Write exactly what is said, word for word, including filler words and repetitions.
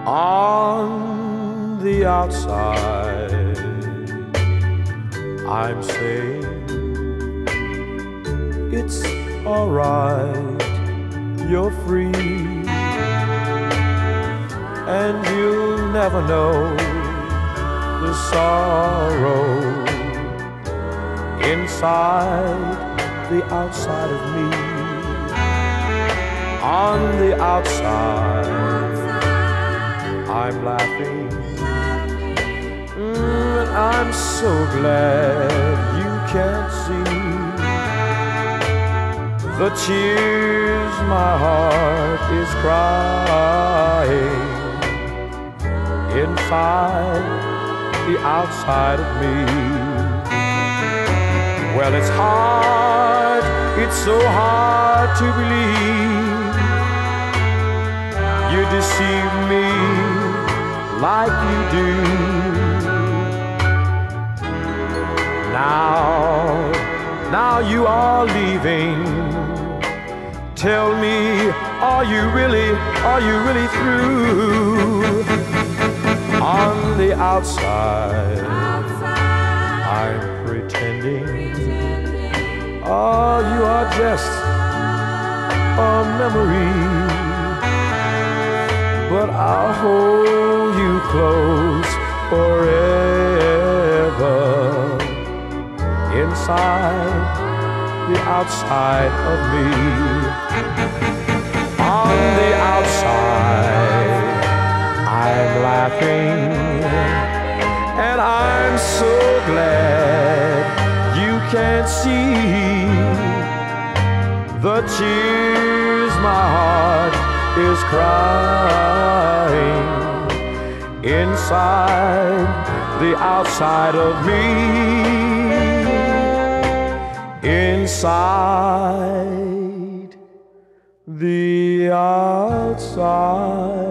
On the outside, I'm saying it's alright, you're free, and you'll never know the sorrow inside the outside of me. On the outside, I'm laughing, mm, and I'm so glad you can't see the tears my heart is crying inside the outside of me. Well, it's hard, it's so hard to believe you deceive me like you do. Now, now you are leaving. Tell me, are you really, are you really through? On the outside, I'm pretending. Oh, you are just a memory, but I'll hold you close forever inside the outside of me. On the outside, I'm laughing, and I'm so glad you can't see the tears my heart is crying inside the outside of me. Inside the outside